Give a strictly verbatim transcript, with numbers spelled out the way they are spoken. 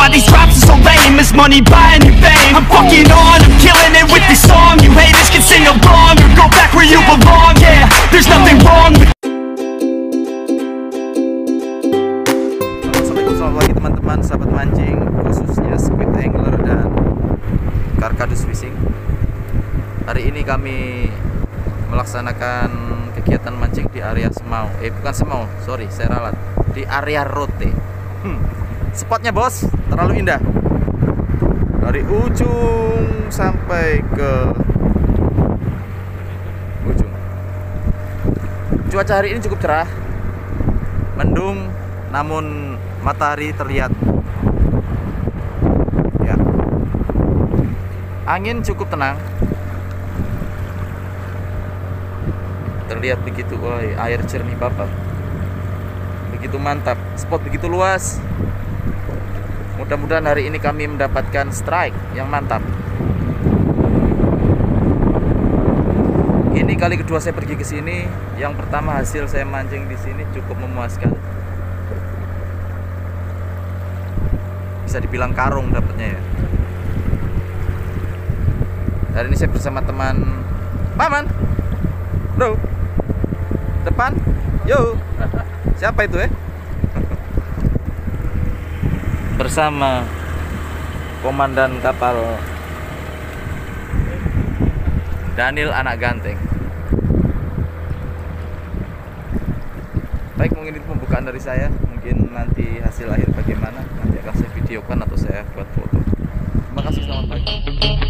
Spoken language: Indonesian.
these raps are so lame. Is money buying you fame? I'm fucking on, I'm killing it with this song. You haters can sing along or go back where you belong. Yeah, there's nothing wrong with. Assalamualaikum, selamat pagi teman-teman, sahabat mancing, khususnya squid angler dan karkadus fishing. Hari ini kami melaksanakan kegiatan mancing di area Semau. Eh bukan Semau, sorry, saya ralat. Di area Rote. Hmm. Spotnya bos, terlalu indah. Dari ujung sampai ke ujung. Cuaca hari ini cukup cerah, mendung, namun matahari terlihat. Ya. Angin cukup tenang. Terlihat begitu, woi, air jernih bapak. Begitu mantap, spot begitu luas. Mudah-mudahan hari ini kami mendapatkan strike yang mantap. Ini kali kedua saya pergi ke sini. Yang pertama hasil saya mancing di sini cukup memuaskan. Bisa dibilang karung dapatnya ya. Hari ini saya bersama teman Maman. Bro. Depan, yo. Siapa itu eh? Bersama komandan kapal Daniel anak ganteng. Baik, mungkin itu pembukaan dari saya. Mungkin nanti hasil akhir bagaimana nanti akan saya videokan atau saya buat foto. Terima kasih, selamat pagi.